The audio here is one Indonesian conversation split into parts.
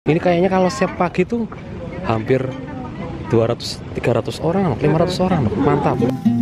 Ini kayaknya kalau setiap pagi tuh hampir 200-300 orang, 500 orang. Mantap.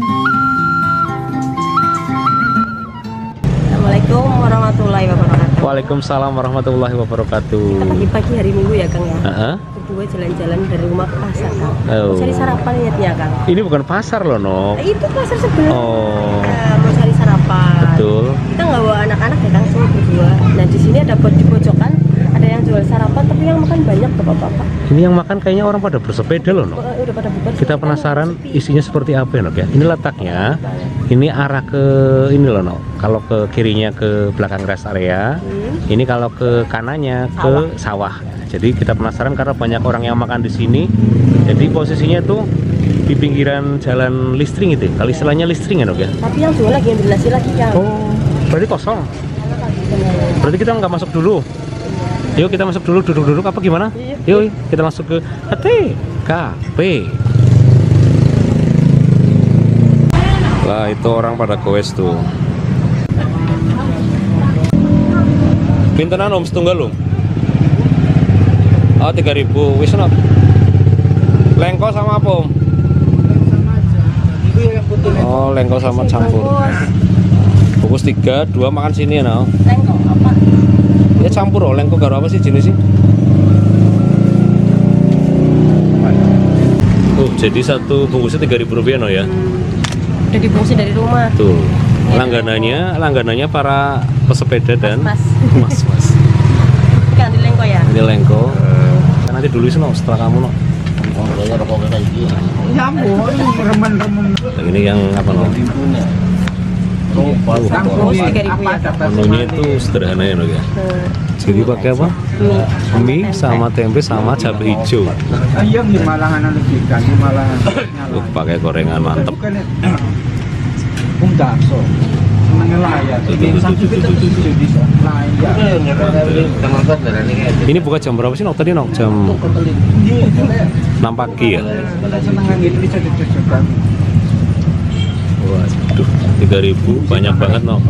Assalamualaikum warahmatullahi wabarakatuh. Waalaikumsalam warahmatullahi wabarakatuh. Kita pagi-pagi hari Minggu ya Kang ya. Uh-huh. Berdua jalan-jalan dari rumah ke pasar Kang. Oh. Mau cari sarapan niatnya Kang. Ini bukan pasar loh, Nok. Itu pasar sebelah. Oh. Mau cari sarapan. Betul. Kita nggak bawa anak-anak ya Kang, cuma berdua. Nah di sini ada di pojokan ada yang jual sarapan, tapi yang makan banyak bapak-bapak. Ini yang makan kayaknya orang pada bersepeda loh, Nok. Udah pada bubar. Kita penasaran isinya seperti apa ya, Nok ya. Ini letaknya, ini arah ke ini loh, Nok. Kalau ke kirinya ke belakang rest area, ini kalau ke kanannya ke sawah. Jadi kita penasaran karena banyak orang yang makan di sini. Jadi posisinya tuh di pinggiran jalan listring itu. Kalau istilahnya listring ya, Nok ya. Tapi yang jual lagi ambil nasi lagi Kang. Oh, berarti kosong. Berarti kita nggak masuk dulu. Yuk kita masuk dulu, duduk-duduk apa gimana? Yuk kita masuk ke TKP. Lah itu orang pada goes tuh. Pintenan om setunggal om. Oh 3.000, wis not. Lengko sama apa om? Oh lengko sama campur. Bungkus 3, 2 makan sini ya no. Lengko apa? Ya campur oh, lengko karo apa sih jenis sih? Jadi satu bungkusnya 3.000 rupiah no ya? Udah dibungkusin dari rumah. Tuh, langganannya para pesepeda dan mas. Kan di lengko ya? Ini lengko. Nanti dulu sih no, setelah kamu no. Ini yang apa no? Menunya itu sederhana ya, ya. Jadi pakai apa? Mie sama tempe sama cabai hijau. Pakai gorengan mantep. Ini buka jam berapa sih nok tadi nok? Jam 6 pagi ya. Waduh, 3.000 banyak banget no.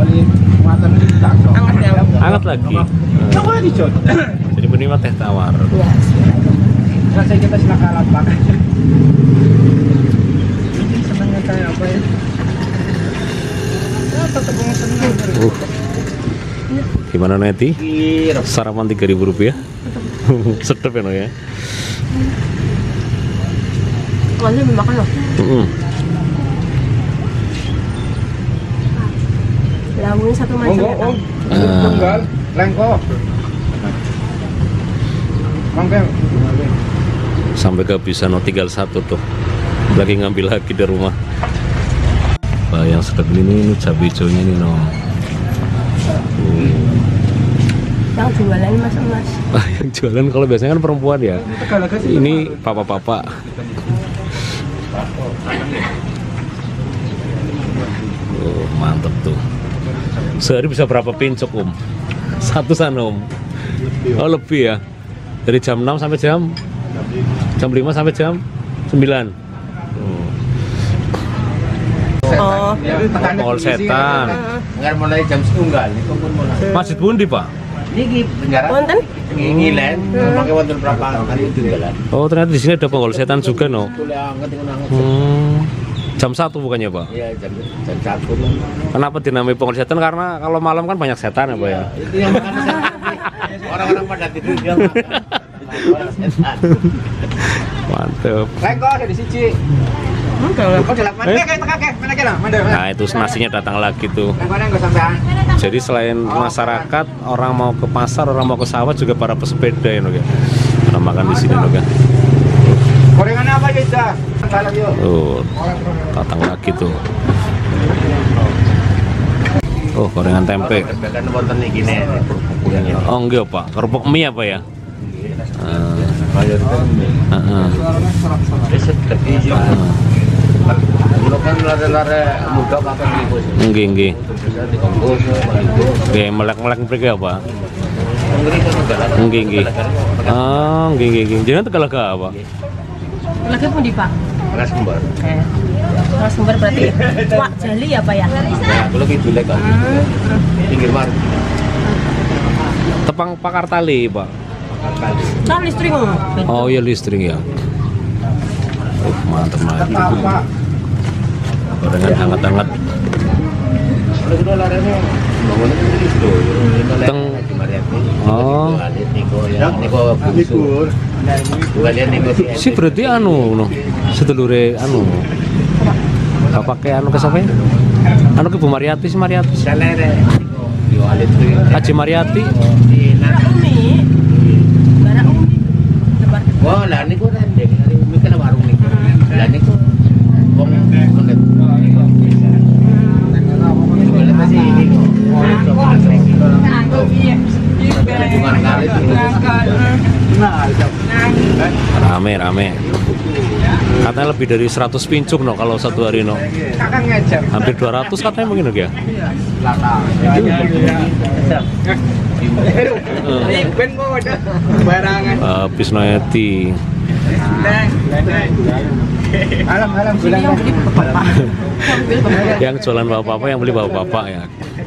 Hangat lagi. Jadi menerima teh tawar. Gimana Neti? Sarapan 3.000 rupiah. Sedep ya no ya. Masih makan loh. Lamun satu macam ya, tunggal, lengko. Sampai kehabisan no, tinggal satu tuh. Lagi ngambil lagi di rumah. Wah, yang sedap ini cabai hijaunya nih no. Yang jualan mas. Yang jualan kalau biasanya kan perempuan ya. Ini papa-papa. Oh, mantep tuh. Sehari bisa berapa pincuk om? Satu sana om. Oh lebih ya. Dari jam 6 sampai jam 5 sampai jam 9. Oh. Mall setan. Nggak mulai jam setunggal itu pun mulai. Masjid Bundi pak. Ini penjara. Wonten? Ngilen. Pakai wonten berapa hari tinggalan. Oh ternyata di sini ada penggol setan juga no. Jam 1 bukannya pak? Iya jam 1. Kenapa dinamai penggol setan? Karena kalau malam kan banyak setan ya pak ya. Itu yang makan setan. Orang-orang pada tidur dia makan. Mantep. Lengko ada di siji. Nah itu nasinya datang lagi tuh. Jadi selain masyarakat, orang mau ke pasar, orang mau ke sawah juga para pesepeda ya no ya. Karena makan di sini no ya. Gorengannya apa aja? Oh, datang lagi tuh. Oh, gorengan tempe. Oh enggak pak, kerupuk mie apa ya? Nggih. Nggih, melek-melek mriki apa? Nggih. Oh, nggih. Jenengan Tegalaga apa? Lagi pun di Pak. Beras kembar. Beras kembar berarti Wak Jali ya Pak ya? Nah, kalau gitu lek pinggir mar. Tepang Pakartali, Pak. Kan listrik nggak? Oh iya listrik ya. Mantap mantap. Gorengan hangat-hangat. Teng. Oh. Si berarti anu no. Sedulure anu. Bapake anu ke siapa ya? Anu ke Bu Mariati si Mariati. Haji Mariati. Umi. Bara Umi. Debar. Wah, lah niku rendeng, Umi kan warung niku. Lah niku wong ngendep. Boleh masih ini kok. Rame. Katanya lebih dari 100 pincuk no kalau satu hari no. Hampir 200 katanya mungkin ya. Habis noeti. Yang jualan bapak-bapak, yang beli bapak-bapak ya.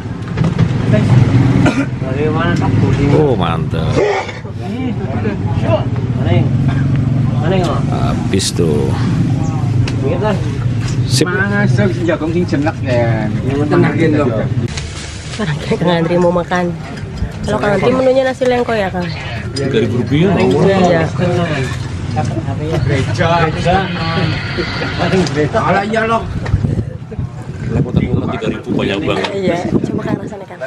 Oh mantap. Habis tuh. Sip. Sekarang Kang Andri mau makan. Kalau Kang Andri menunya nasi lengko ya Kang? Rp3.000 Iya. Iya loh. Lepot-lepot 3.000 banyak banget. Iya, coba Kang rasanya Kang.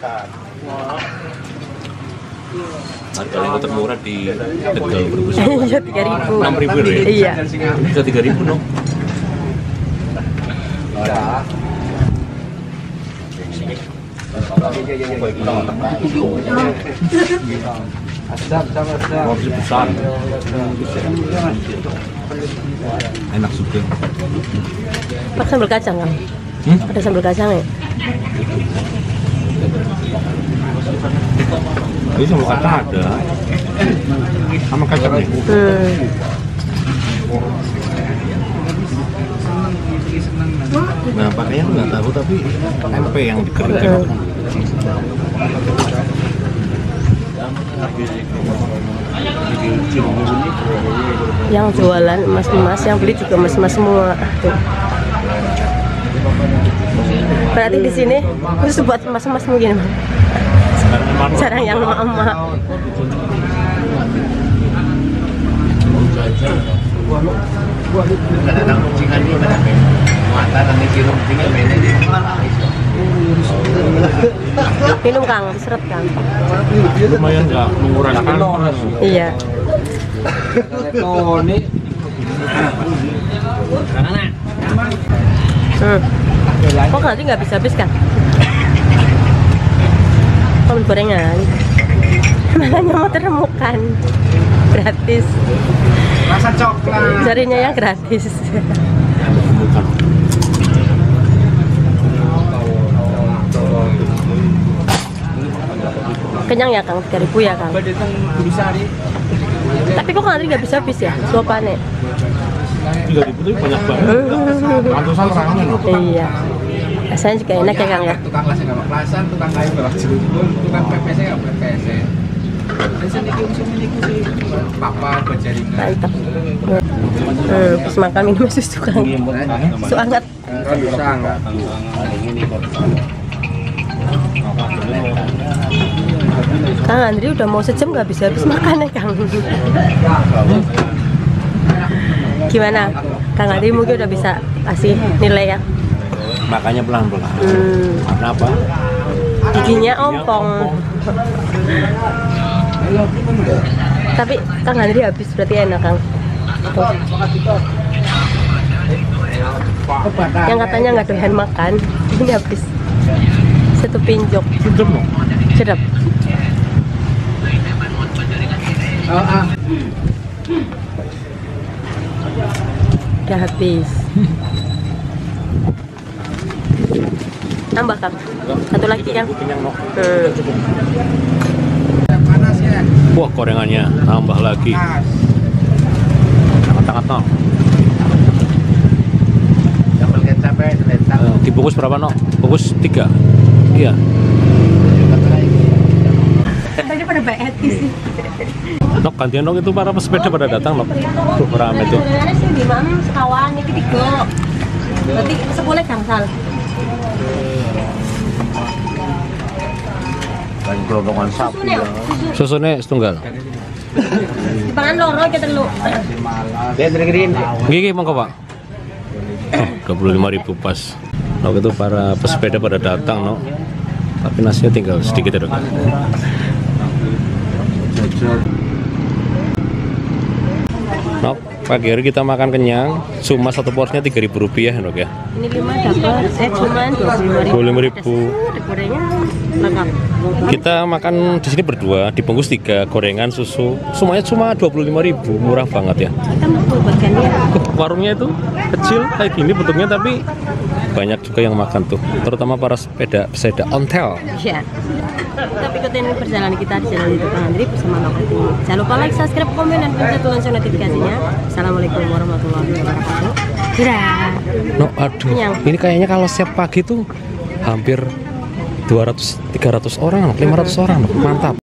Harga yang termurah di Tegal Brebes. Iya 3.000. 6.000 loh ya? Iya. Bisa 3.000 no? Porsi besar. Enak juga. Pakai sambal kacang Kang? Ada sambal kacang ya? Ini sama kacang ada. Sama kacangnya. Nah, pakainya nggak tahu tapi tempe yang dikeringkan. Yang jualan emas-emas, yang beli juga emas-emas semua. Tuh. Berarti di sini khusus buat emas-emas mungkin. Jarang yang emak-emak. Kadang-kadang kucingan ini pada mata nanti kirim tinggal mainnya di Minum Kang, diseret Kang. Lumayan nggak mengurangi. Iya. Kok nanti nggak bisa habis kan? Kalau gorengan, makanya mau teremukan gratis. rasa coklat. Carinya yang gratis. Kenyang ya Kang, 3.000 ya Kang. Tapi kok nanti nggak bisa habis ya suapannya? 3.000 itu banyak banget. Ratusan orangnya loh. Iya. Rasanya juga enak ya Kang ya. Tukang kelas nggak kelasan, tukang kayu nggak jerukun, tukang PPC nggak PPC. Papa buat jaringan. Mantap. Terus makan minum susu Kang. Susu hangat. Bisa nggak? Kang Andri udah mau sejam nggak bisa habis makan ya Kang. Gimana? Kang Andri mungkin udah bisa kasih nilai ya. Makanya pelan-pelan. Kenapa? Giginya ompong. Tapi Kang Andri habis berarti enak Kang. Tuh. Yang katanya nggak doyan makan, ini habis. Satu pinjok. Sedap loh. Sedap. Udah habis. Tambah Kang. Satu lagi Kang. Panas ya. Wah, gorengannya tambah lagi. Hangat-hangat no. Sambal kecapnya selentang. Dibungkus berapa no? Bungkus 3. Iya. Tadi pada sampai etis sih. Nok gantian dong itu para pesepeda pada datang nok. Tuh rame tuh. Gorengannya sih di mana sekawan iki 3. Berarti 10 gangsal. Dan gelondongan sapi ya. Susunya setunggal. Pangan loro iki telu. Dia gede-gedein. Gigi monggo Pak. Oh, 25.000 pas. Nok itu para pesepeda pada datang nok. Tapi nasinya tinggal sedikit ya dok. Nok, pagi hari kita makan kenyang, cuma satu porsinya Rp3.000 dok ya. Ini 5 dapat cuma 25.000. Gorengnya lengkap. Kita makan di sini berdua, dibungkus 3 gorengan, susu, semuanya cuma 25.000, murah banget ya. Kita mau bagiannya. Warungnya itu kecil kayak gini bentuknya tapi banyak juga yang makan tuh, terutama para pesepeda ontel. Iya. Tetap ikutin perjalanan kita di channel YouTube Bang Andri bersama Nok Ati. Jangan lupa like, subscribe, komen, dan pencet lonceng notifikasinya. Assalamualaikum warahmatullahi wabarakatuh. Dadah. No, aduh, ini kayaknya kalau setiap pagi tuh hampir 200-300 orang, 500 orang, mantap.